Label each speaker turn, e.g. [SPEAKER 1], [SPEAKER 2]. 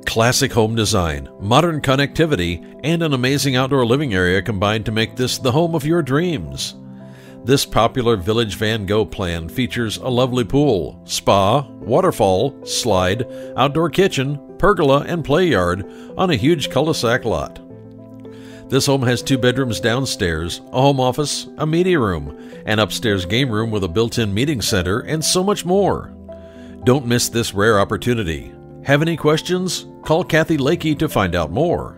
[SPEAKER 1] Classic home design, modern connectivity, and an amazing outdoor living area combine to make this the home of your dreams. This popular Village Van Gogh plan features a lovely pool, spa, waterfall, slide, outdoor kitchen, pergola, and play yard on a huge cul-de-sac lot. This home has 2 bedrooms downstairs, a home office, a media room, an upstairs game room with a built-in meeting center, and so much more. Don't miss this rare opportunity. Have any questions? Call Cathy Lakey to find out more.